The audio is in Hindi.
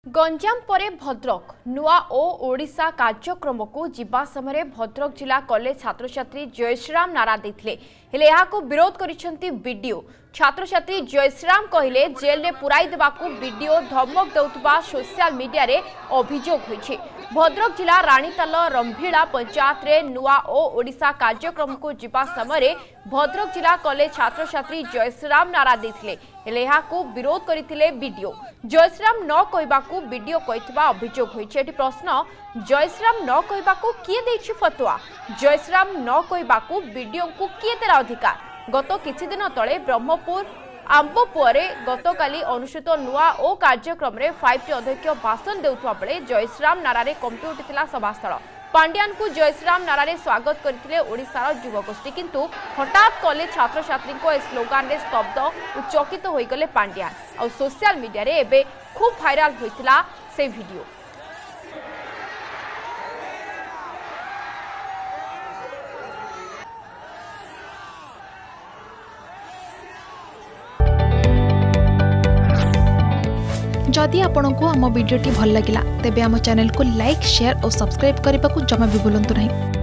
गंजाम परे भद्रक नुआ ओ ओडिशा कार्यक्रम को जिबा समय भद्रक जिला कॉलेज छात्र छात्री जयश्रीराम नारा देथिले हेले याको विरोध करिसेंती वीडियो छात्र छात्री जयश्रीराम कहिले जेल रे पुराई देबाकू वीडियो धमक देउतबा सोशल मीडिया रे अभियोग होइछे। भद्रक जिला रानीताल रंभीड़ा पंचायत रे नुआ ओ ओडिशा कार्यक्रम को जिबा समय भद्रक जिला कॉलेज छात्र छात्री जयश्रीराम नारा देथिले हेले याको विरोध करिथिले वीडियो जयश्रीराम न कहबाकू वीडियो कहितबा अभियोग होइछे। एटी प्रश्न जयश्रीराम न कहबाकू किए देछि फतवा जयश्रीराम न कहबाकू वीडियो को किए देला अधिकार। गत किछि दिन तळे ब्रह्मपुर आंबपुरे गतकाली अनुष्ठित नुआ ओ कार्यक्रम रे 5टी अध्यक्ष भाषण देउथवा बेले जयश्रीराम नारारे कंपी उठिथिला सभास्थल। पांड्यान को जयश्रीराम नारारे स्वागत करथिले ओडिशार युवगोष्ठी किंतु हठात कॉलेज छात्र छात्री को ए स्लोगान रे स्तब्ध और चकित होई गले पांड्यान और सोशल मीडिया रे एबे खूब वायरल होइथिला से वीडियो। जदि आपंक आम भिडी भल लगा तेब आम चैनल को लाइक शेयर और सब्सक्राइब करने को जमा भी भूलु नहीं।